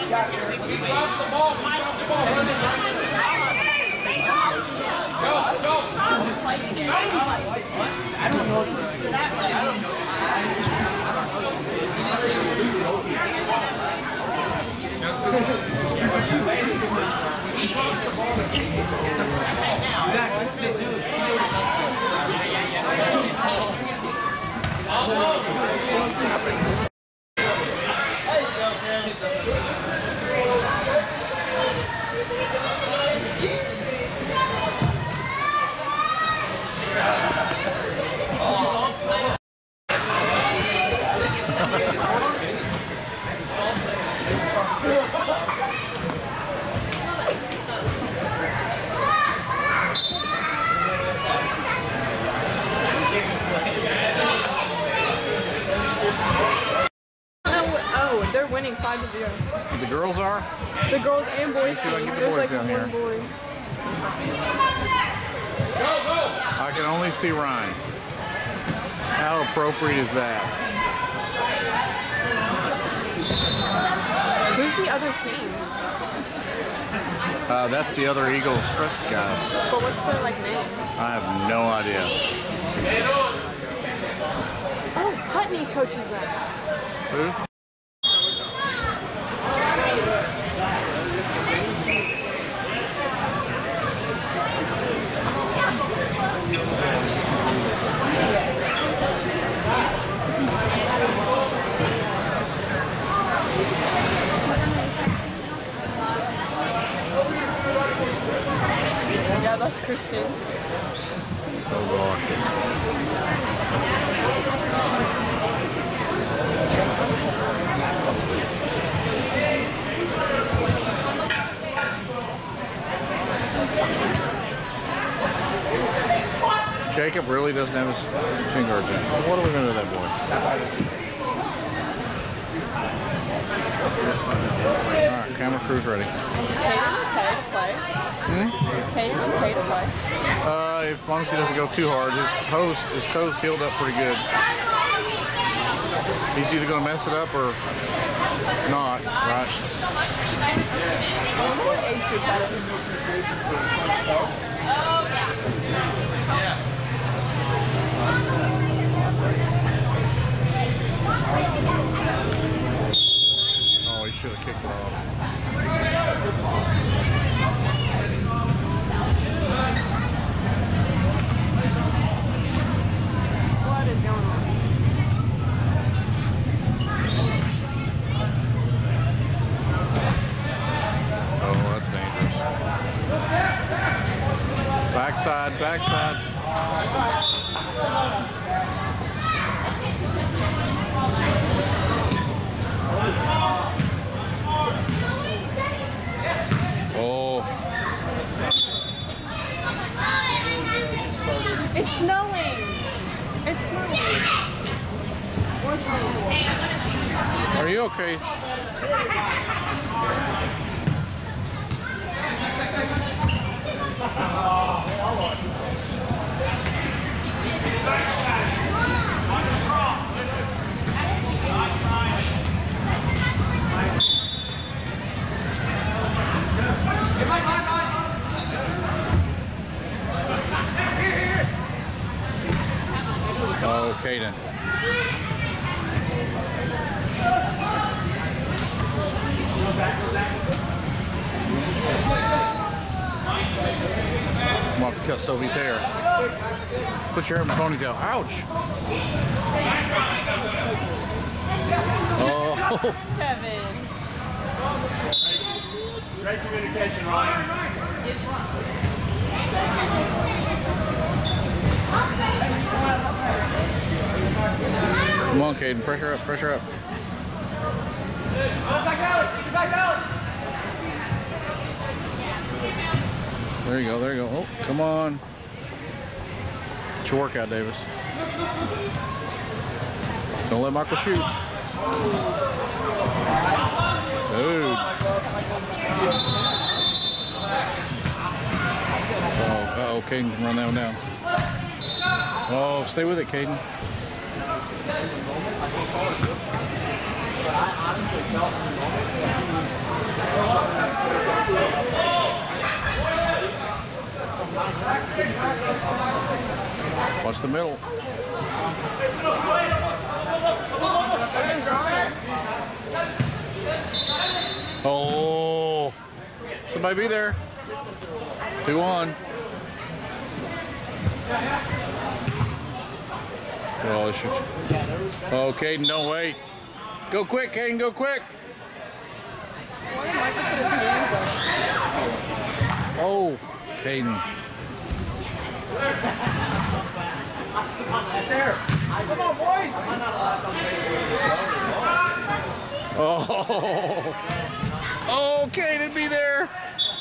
They're winning 5-0. The girls are? The girls and boys team. There's like down one boy. I can only see Ryan. How appropriate is that? Who's the other team? That's the other Eagles guys. But what's their like name? I have no idea. Oh, Putney coaches them. Who? Yeah, that's Christian. Oh gosh. Jacob really doesn't have his shin guards in. What are we going to do to that boy? Alright, camera crew's ready. Is Caden okay to play? Is Caden okay to play? As long as he doesn't go too hard. His toes healed up pretty good. He's either going to mess it up or not, right? What age group that is? Oh, yeah. Oh, he should have kicked it off. What is going on? Oh, that's dangerous. Backside, backside. Oh. It's snowing. It's snowing. Are you okay? Oh, Caden. I'm off to cut Sophie's hair. Put your hair in a ponytail. Ouch! Oh. Kevin. Great communication, Ryan. Come on, Caden. Pressure up, pressure up. There you go, there you go. Oh, come on. It's your workout, Davis. Don't let Michael shoot. Dude. Oh, Caden can run that one down. Oh, stay with it, Caden. I honestly felt Watch the middle. Oh, somebody be there. 2-1. Oh, oh, Caden, don't wait. Go quick, Caden, go quick. Oh, Caden. Come on, boys. Oh, Caden, be there.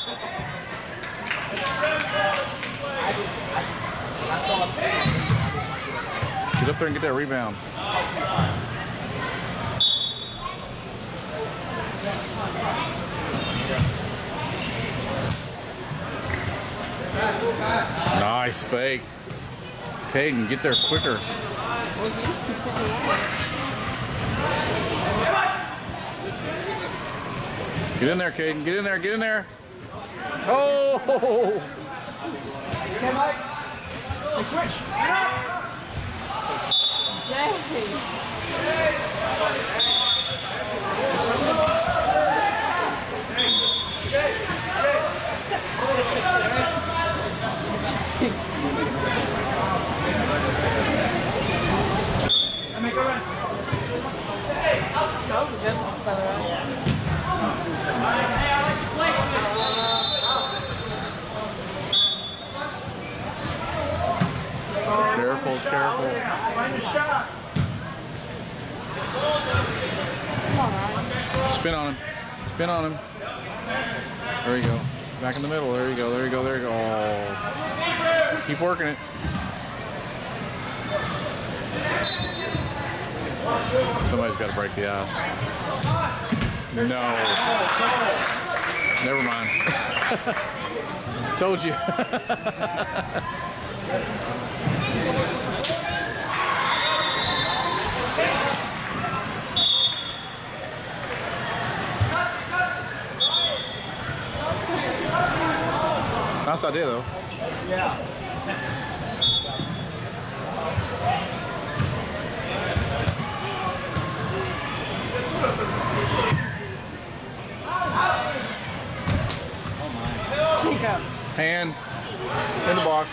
Get up there and get that rebound. Nice fake. Caden, get there quicker. Get in there, Caden. Get in there. Get in there. Oh! Okay, Mike. Hey, switch. That was a good one, by the way. Careful, careful. Find a shot. Spin on him. Spin on him. There you go. Back in the middle. There you go. There you go. There you go. Oh. Keep working it. Somebody's got to break the ice. No. Never mind. Told you. Nice idea, though. Yeah. Jacob. Hand in the box.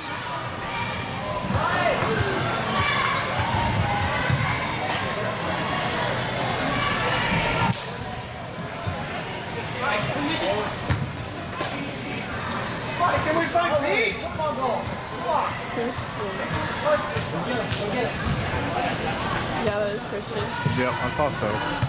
Can we find Pete? Come on, goal. Come on. Go get it. Yeah, that is Christian. Yep, I thought so.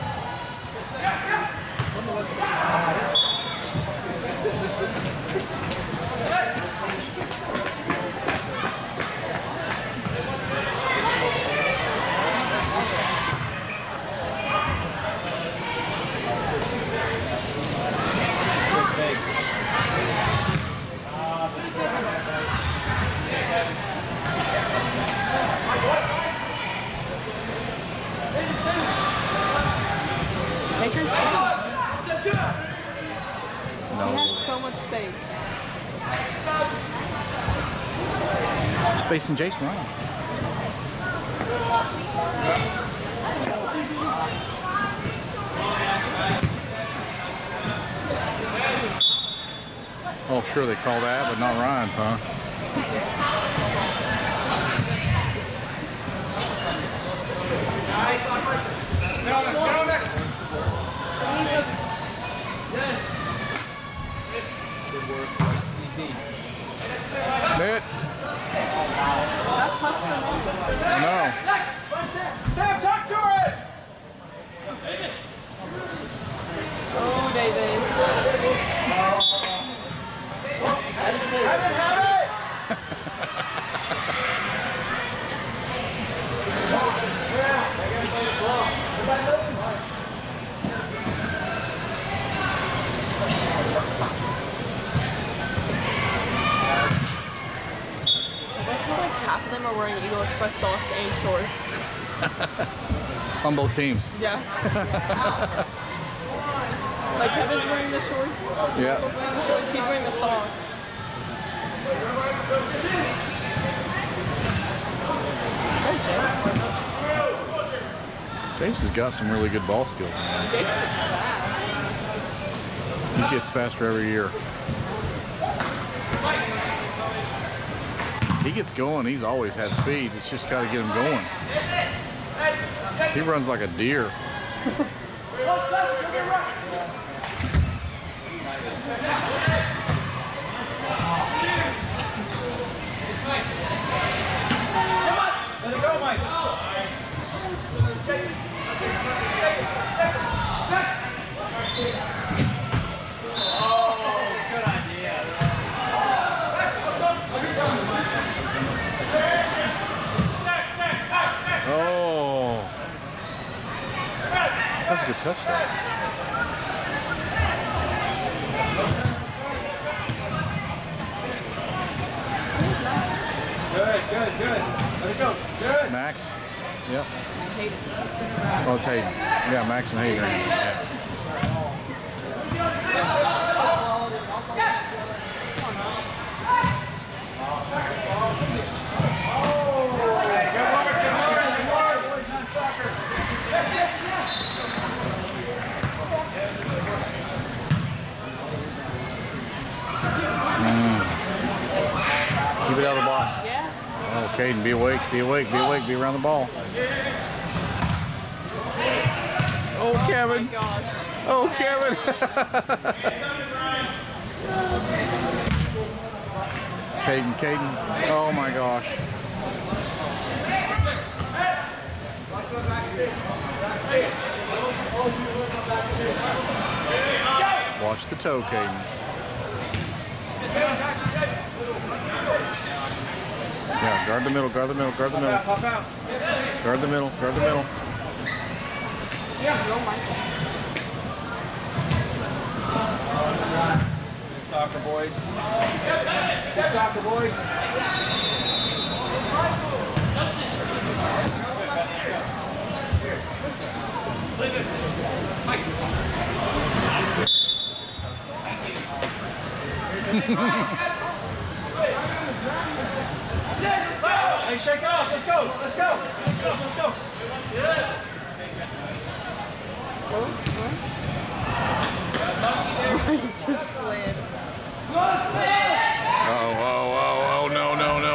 Take your space. No. He has so much space. Space and Jason run. Oh, sure they call that, but not Ryan's, huh? Good work. It's easy. Net. That touched the No. Sam, talk to her! Oh, David. Have it! Half of them are wearing Eagle Express socks and shorts. On both teams. Yeah. Like Kevin's wearing the shorts. Yeah. He's wearing the socks. James has got some really good ball skills, man. James is fast. He gets faster every year. He gets going. He's always had speed. It's just got to get him going. He runs like a deer. Let it go, Mike. Oh, that's a good touchdown. Good. Let it go. Good. Max. Yep. Hayden. Oh, it's Hayden. Yeah, Max and Hayden. Yeah. Keep it out of the ball. Yeah. Oh, Caden, be awake, be awake, be awake, be around the ball. Oh, Kevin. Oh my gosh. Oh, Kevin. Caden. Oh my gosh. Watch the toe, Caden. Yeah, guard the middle, guard the middle, guard the middle. Pop out. Guard the middle, guard the middle. Good soccer boys. Good soccer boys. Hey, shake off. Let's go. Let's go. Let's go. Just slid. Oh, no.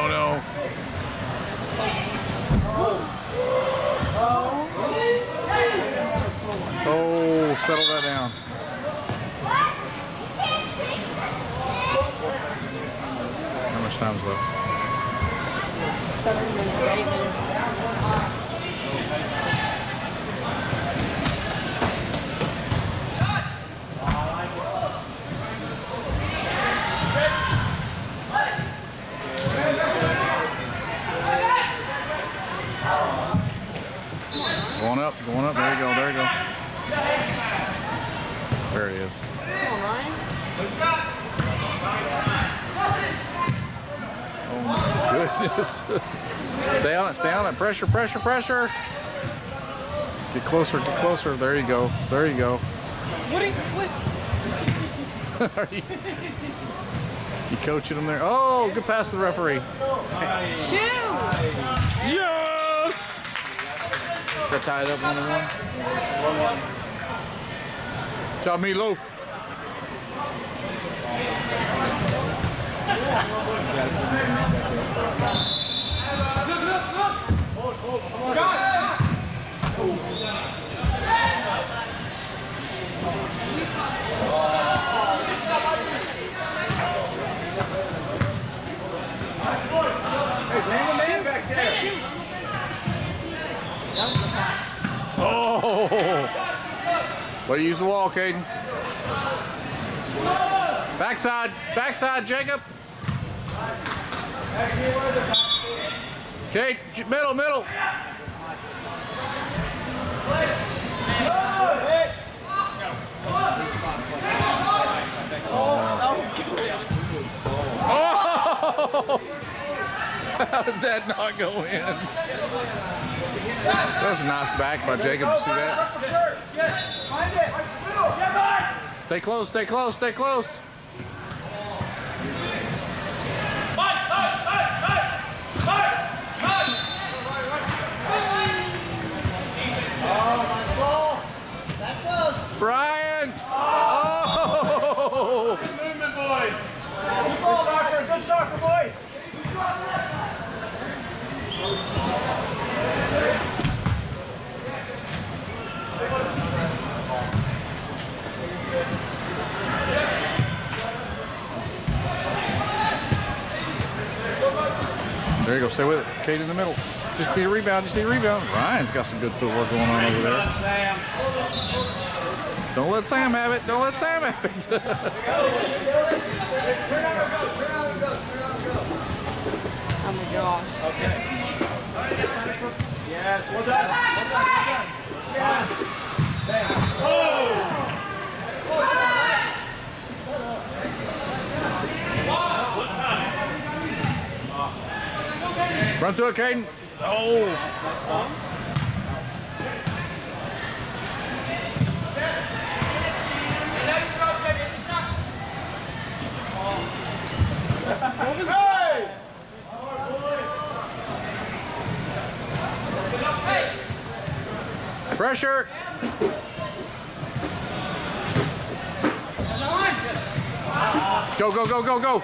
Oh, settle that down. How much time's left? 7 minutes, 8 minutes. Going up. There you go. There it is. Come on, Ryan. Oh my goodness. Stay on it. Pressure. Get closer. There you go. What? Are you coaching them there? Oh, good pass to the referee. Shoot! Yes! Got tied up 1-1. Job, Meatloaf. Oh! Way to use the wall, Caden. Backside, Jacob. Okay, middle. That was good. Oh! How did that not go in? That was a nice back by Jacob. See that? Stay close. Brian! Oh! Good movement, boys. Good soccer, boys. There you go. Stay with it. Kate in the middle. Just need a rebound. Just need a rebound. Ryan's got some good footwork going on over there. Sam. Don't let Sam have it. Don't let Sam have it. Turn out and go. Oh my gosh. Okay. Yes, well done. Yes. Run through it, Caden. Oh. Pressure. Go, go, go, go, go.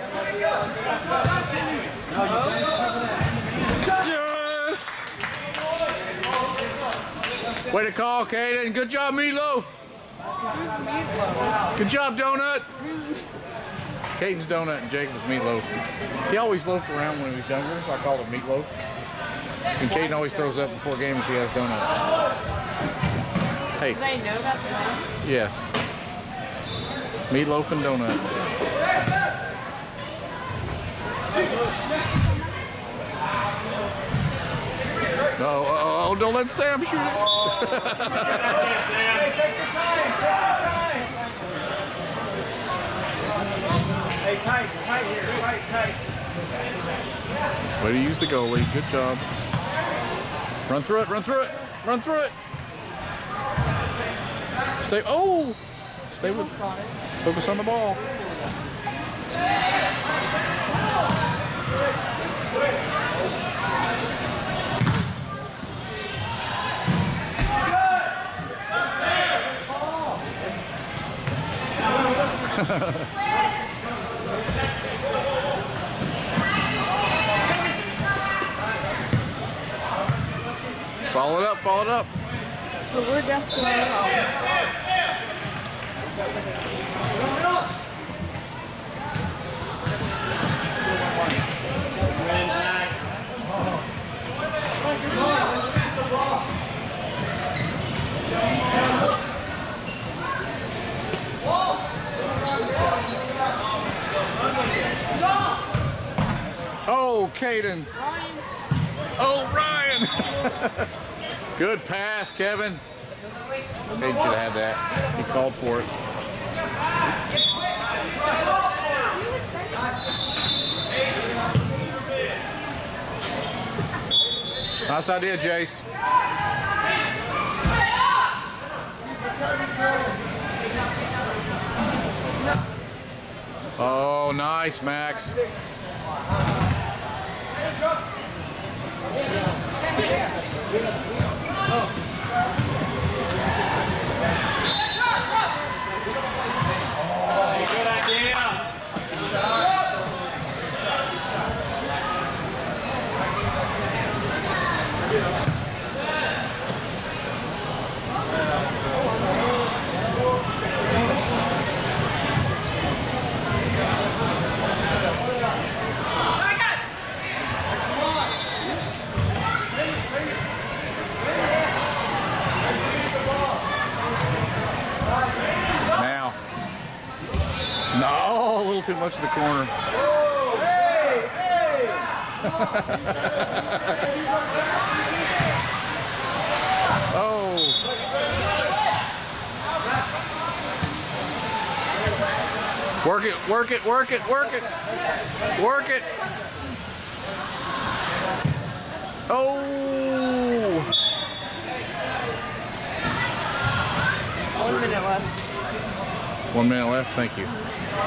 Yes. Way to call, Caden. Good job, Meatloaf. Good job, Donut. Caden's Donut and Jacob's Meatloaf. He always loafed around when he was younger, so I called him Meatloaf. And Caden always throws up before games he has donuts. Hey. Do they know that's wrong? Yes. Meatloaf and donut. Oh, don't let Sam shoot it. Hey, take your time. Hey, tight here. Tight. Way to use the goalie. Good job. Run through it. Stay. Oh! Stay with. Focus on the ball. Follow it up. So we're destined home. Oh, Caden. Oh, Ryan. Good pass, Kevin. Caden should have had that. He called for it. Nice idea, Jace. Oh, nice, Max. Good idea. No, a little too much to the corner. Oh. Work it. Oh. 1 minute left. 1 minute left, thank you.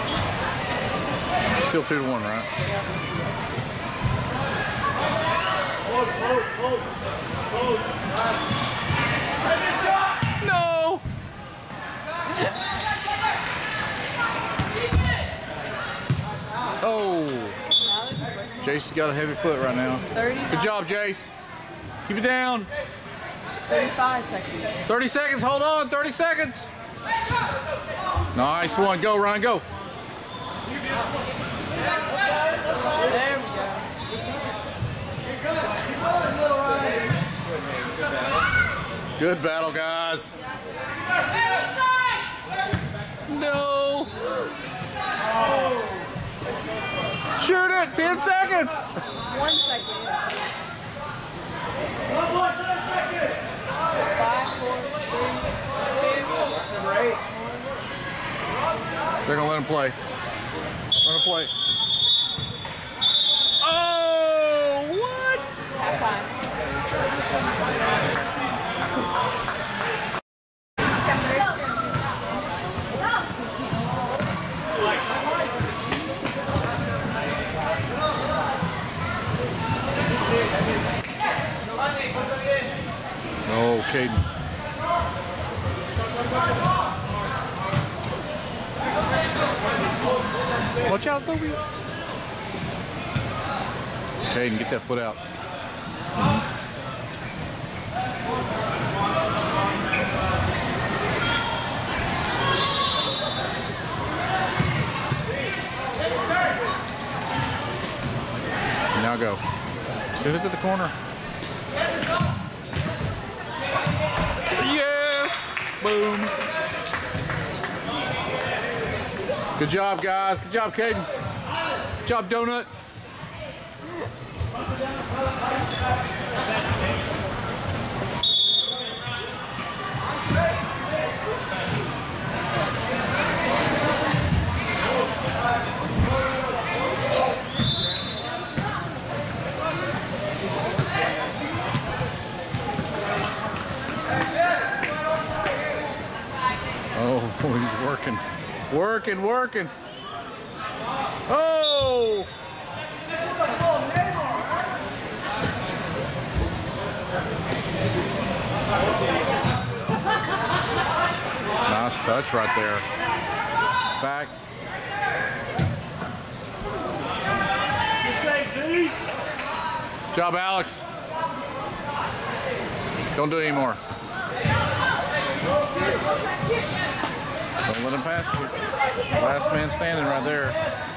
Still 2-1, right? No! Oh, Now they're just wasting Jace's got a heavy foot right now. 30. Good job, Jace. Keep it down. 35 seconds. 30 seconds, hold on, 30 seconds. Nice one, go Ryan, go. There we go. Good battle, guys. No. Shoot it, 10 seconds. 1 second. 5, 4, 3, 2, 1. They're gonna let him play. Let him play. Oh, what? Halftime. Oh, Caden. Watch out, Toby. Caden, get that foot out. Now go. Send it to the corner. Yes! Boom. Good job, guys. Good job, Caden. Good job, Donut. Oh, he's working. Working. Oh! Nice touch right there. Back. Good save, Z. Good job, Alex. Don't do it anymore. Don't let him pass you. Last man standing right there.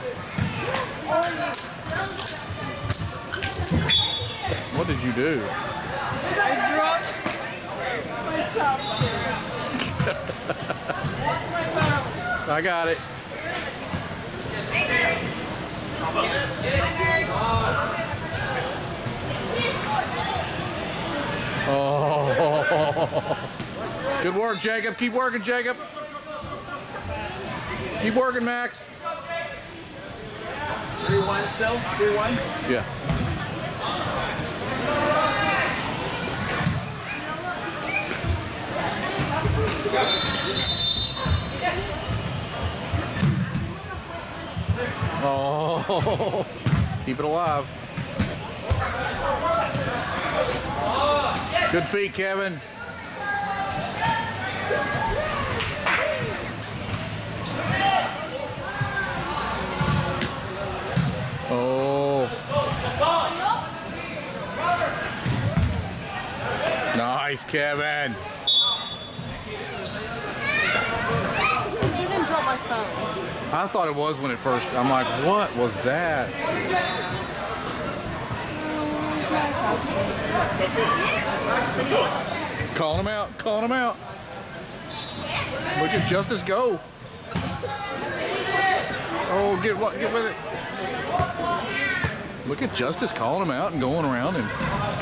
What did you do? I dropped my top. I got it. Oh. Good work, Jacob. Keep working, Jacob. Keep working, Max. 3-1 still? 3-1? Yeah. Oh, keep it alive. Good feet, Kevin. Oh. Nice, Kevin. You didn't drop my phone. I thought it was when it first, I'm like, what was that? Calling him out, calling him out. Look at Justice go. Oh, get with it. Look at Justice calling him out and going around him.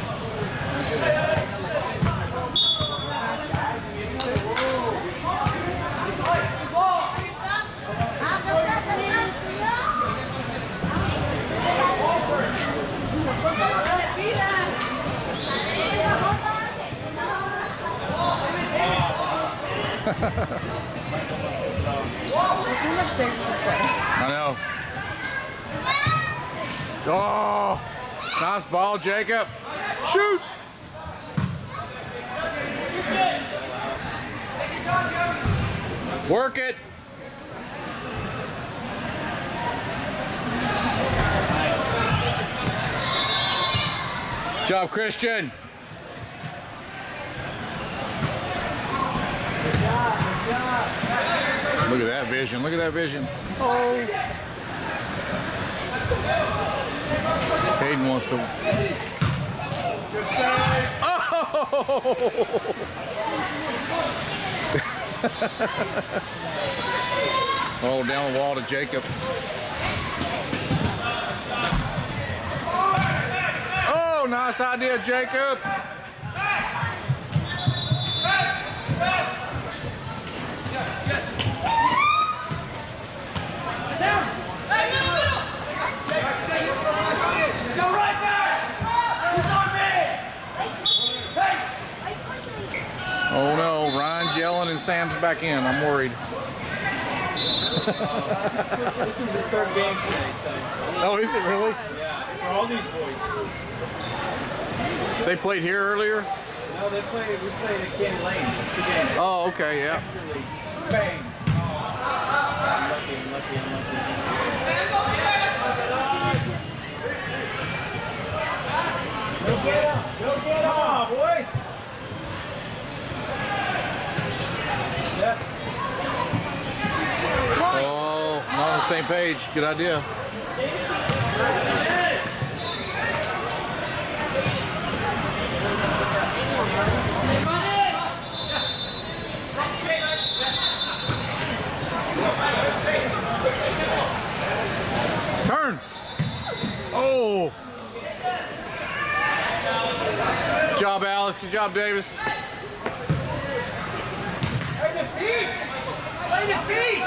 How much dance this way? I know. Oh, nice ball, Jacob. Shoot. Work it. Good job, Christian. Look at that vision. Look at that vision. Oh. Hayden wants to. Oh! Oh, down the wall to Jacob. Oh, nice idea, Jacob. Oh no, Ryan's yelling and Sam's back in. I'm worried. This is his third game today, so. Oh, is it really? Yeah, for all these boys. They played here earlier? No, we played at Candy Lane, 2 games. Oh, okay, yeah. Yesterday, bang. Unlucky. Go get him, boys. Step. Oh, not on the same page. Good idea. Turn. Oh. Good job, Alex. Good job, Davis. Play the feet! Play the feet!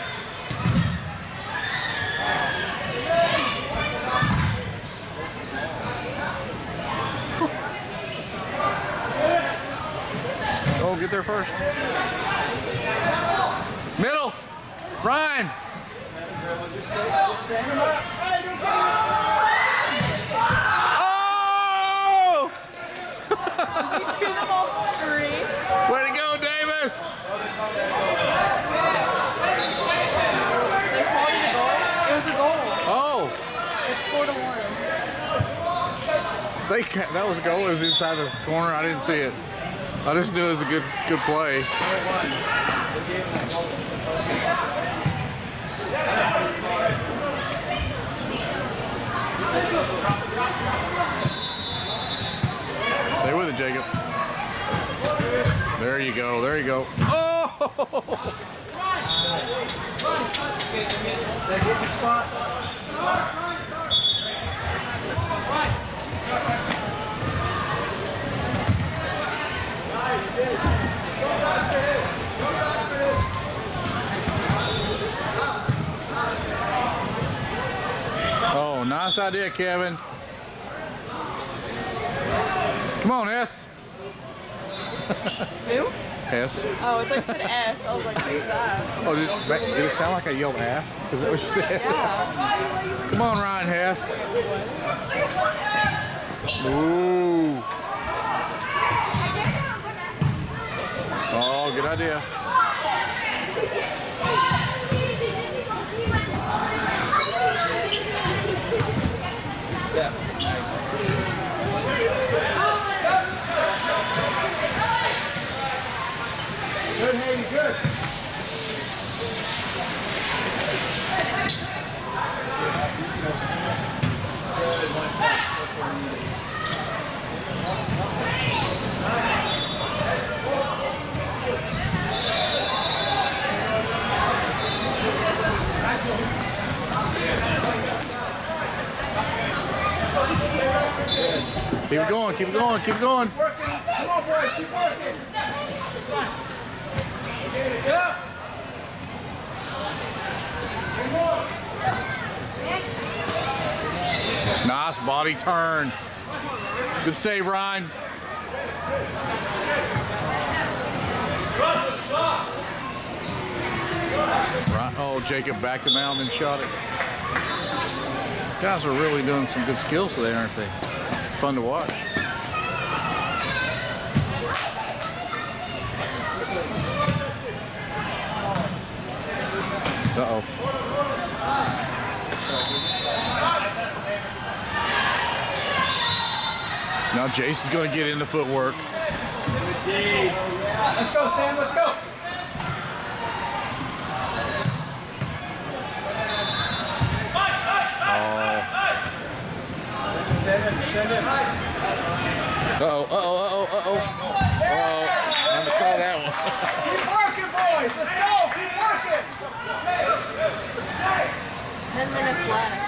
Oh, get there first. Middle. Ryan. Oh! You hear them all scream? Way to go, Davis. They called it a goal? It was a goal. Oh. It's 4-1. That was a goal. It was inside the corner. I didn't see it. I just knew it was a good play. Stay with it, Jacob. There you go. There you go. Oh! Oh, nice idea, Kevin. Come on, S. Who? S. Oh, I thought you said S. I was like, who's that? Oh, did it sound like I yelled ass? Is that what you said? Yeah. Come on, Ryan Hess. Ooh. Oh, good idea. Step. Nice. Good, Hayden, good. Keep it going, keep it going, keep it going. Keep working. Come on, boys, keep working. Nice body turn. Good save, Ryan. Oh, Jacob backed him out and then shot it. These guys are really doing some good skills today, aren't they? It's fun to watch. Uh-oh. Now Jason's going to get into footwork. Let's go, Sam. Let's go. Send him. Send him. Uh-oh. I never saw that one. Keep working, boys. Let's go. Keep working. 10 minutes left.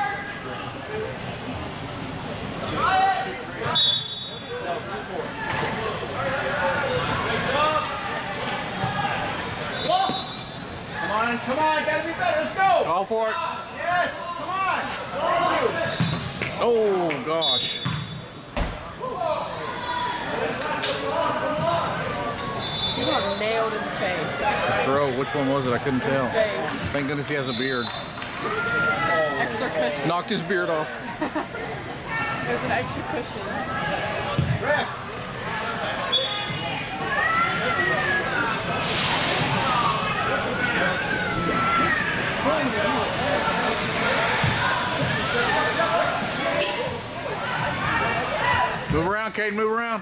Come on, gotta be better. Let's go. Call for it. Yes, come on. Oh, gosh. You got nailed in the face. Throw. Which one was it? I couldn't tell. Face. Thank goodness he has a beard. Extra cushion. Knocked his beard off. There's an extra cushion. Ref. Move around, Caden, move around.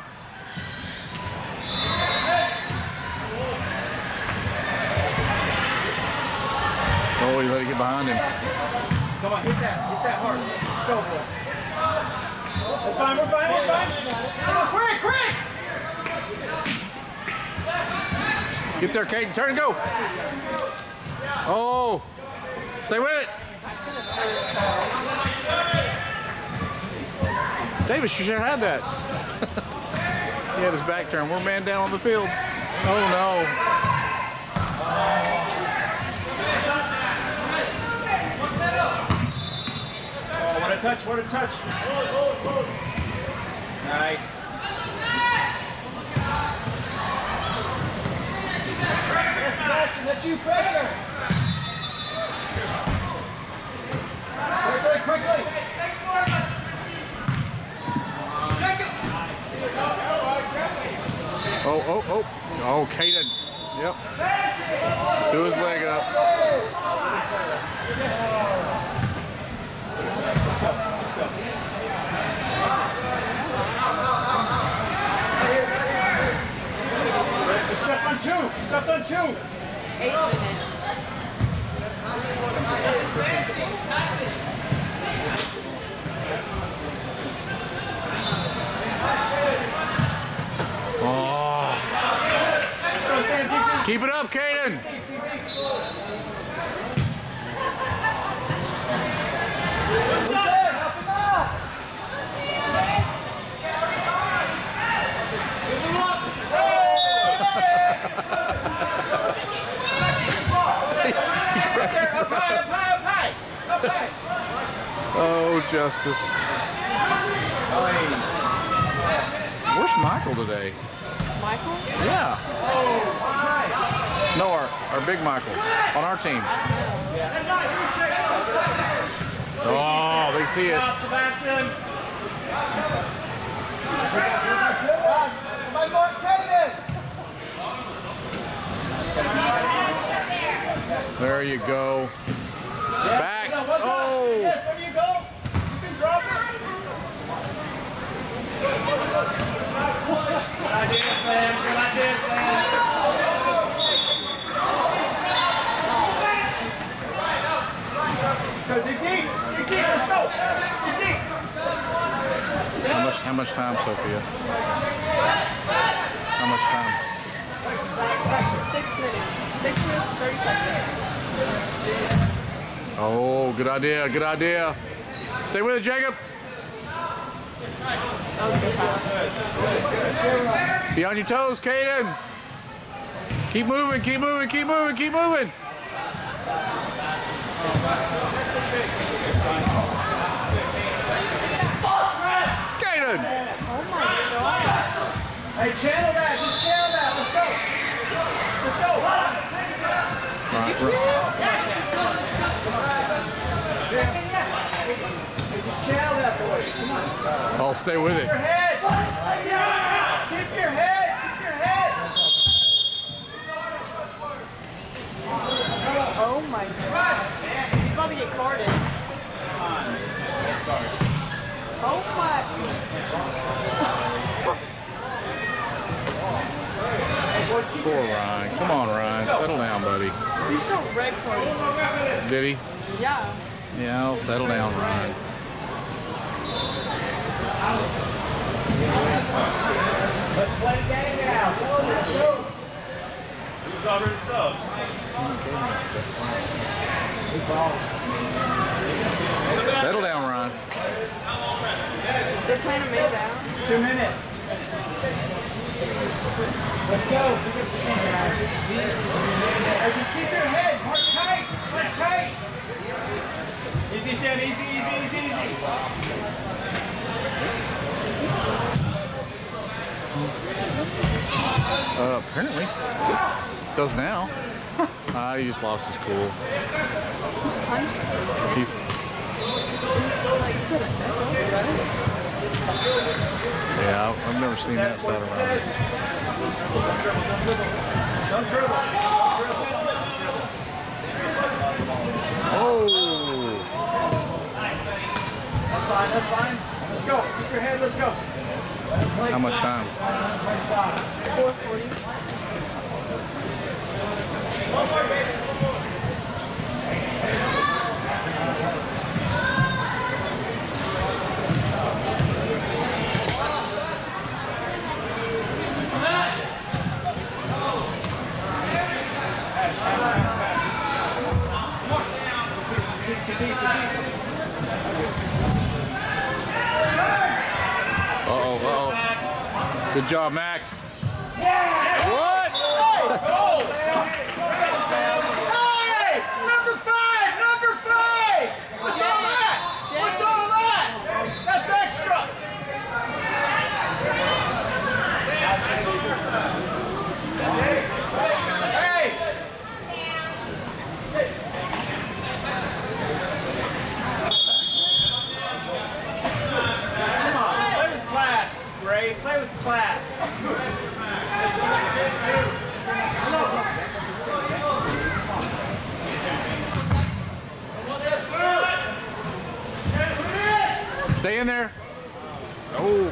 Oh, he let it get behind him. Come on, hit that hard. Let's go, boys. That's fine, we're fine. Come on, quick. Get there, Caden, turn and go. Oh, stay with it. Davis, you should have had that. He had his back turned. We're man down on the field. Oh, no. Oh, what a touch. Nice. That's you, Predator. Quickly. Oh, Caden. Yep. Threw his leg up. Let's go. Stepped on two. 8 minutes. Keep it up, Caden. Up high. Oh, Justice. Where's Michael today? Michael? Yeah. No, our big Michael on our team. Oh, they see it. Sebastian. There you go. Back. Oh. Yes, there you go. You can drop it. Good idea, Sam. Let's go, dig deep. Let's go. Dig deep. How much time, Sophia? How much time? 6 minutes. 6 minutes and 30 seconds. Oh, good idea. Stay with it, Jacob. Be on your toes, Caden. Keep moving. Caden. Oh my God. Hey, channel that. Just channel that. Let's go. Just channel that, boys. Come on. I'll stay with it. Your head. Keep your head. Oh my God. He's about to get carded. Oh my. Poor Ryan. Come on, Ryan. Settle down, buddy. He's got red card. Did he? Yeah. Yeah, I'll settle down, Ryan. Let's play the game now. Who's already subbed? Settle down, Ryan. They're playing a man down. 2 minutes. Let's go. Hey, just keep your head. Mark tight. Mark tight. Easy, Sam. Easy, easy, easy, easy. Apparently. Does now. He just lost his cool. He, yeah, I've never seen that side around. Don't dribble. Oh! That's fine. That's fine. Let's go. Keep your head. Let's go. How much time? 4:40. Uh-oh. Good job, Max. What? Hey! Number 5! Number 5! What's all that? What's all that? That's extra! Hey! Come on, play with class, Gray. Play with class. Stay in there. Oh.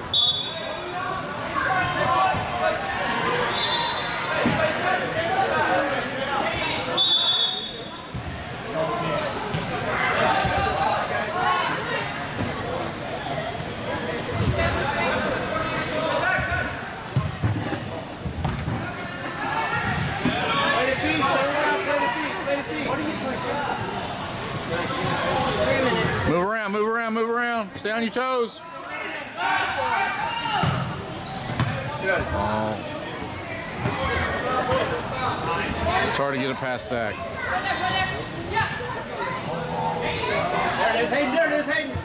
Move around. Stay on your toes. Oh. It's hard to get it past that. There it is, Hayden. There it is, Hayden.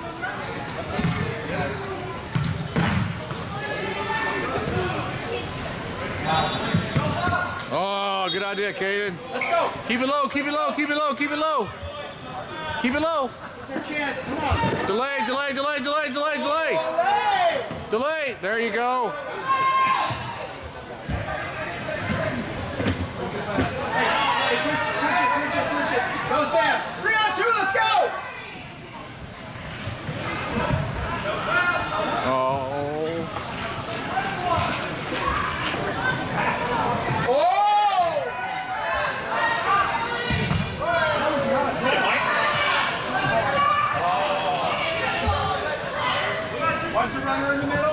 Oh, good idea, Caden. Let's go. Keep it low, keep it low, keep it low, keep it low. Keep it low. It's your chance. Come on. Delay. Hey! Delay. There you go. Hey, switch it. Go, Sam. 3 on 2, let's go. Oh. Watch the runner in the middle.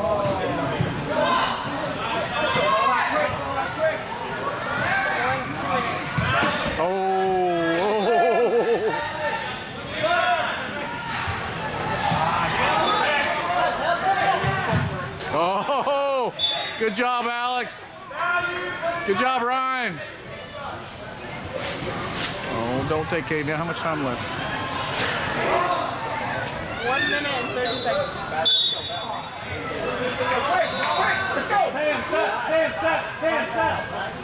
Oh, good job, Alex. Good job, Ryan. Oh, don't take Caden down. How much time left? 1 minute and 30 seconds. Let's go. Sam, stop.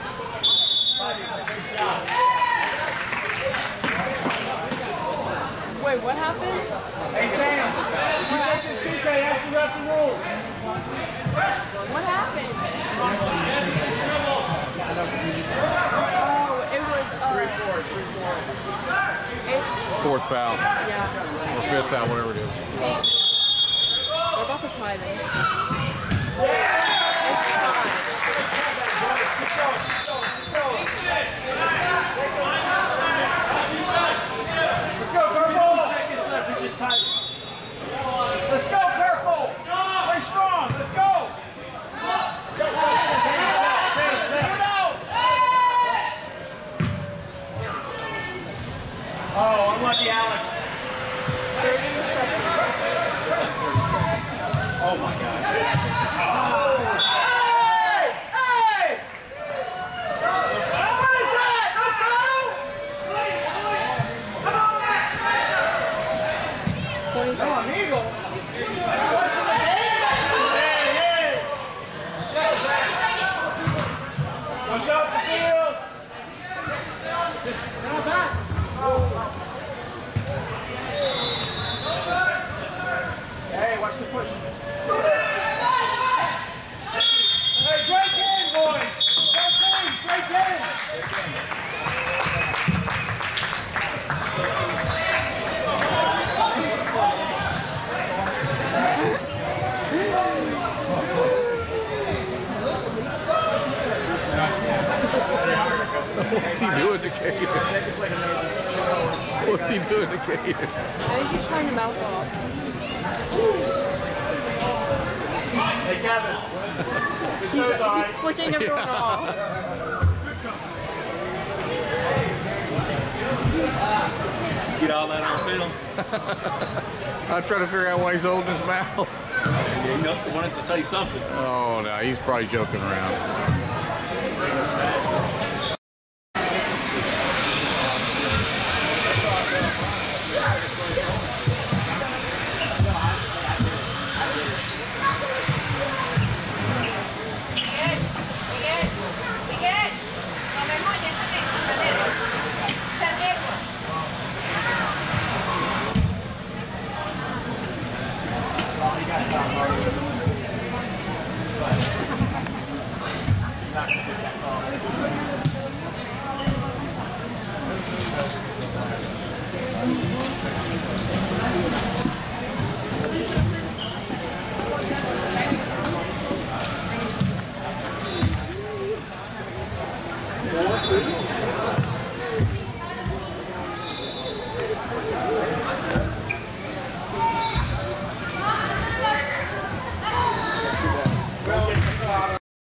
Wait, what happened? Hey, Sam. If you take this PK, ask the ref the rules. What happened? Oh, it was 3-4. It's Fourth foul. yeah. Or fifth foul, whatever it is. tie then. Let's go, Purple! Play strong, let's go! Oh, unlucky Alex. Oh my gosh. Hey! Hey! What is that? Let's go! Come on, Eagle. Watching the game? Hey! Push up the field. Hey, watch the push. Hey, great game, boys. Great game. What's he doing to Caden? What's he doing to Caden? I think he's trying to mouth off. Hey, Kevin. This He's goes all right. flicking everyone off. Get all that on film. I'm trying to figure out why he's holding his mouth. Yeah, he must have wanted to say something. Oh no, he's probably joking around.